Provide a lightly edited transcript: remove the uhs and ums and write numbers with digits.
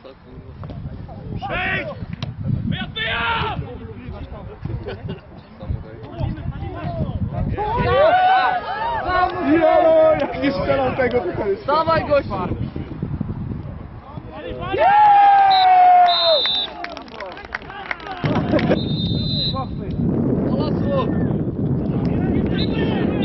Przejdź! Wyjazd, wyjazd! Jo, jak nie strzelał tego, to jest. Dawaj, gość! Do lasu!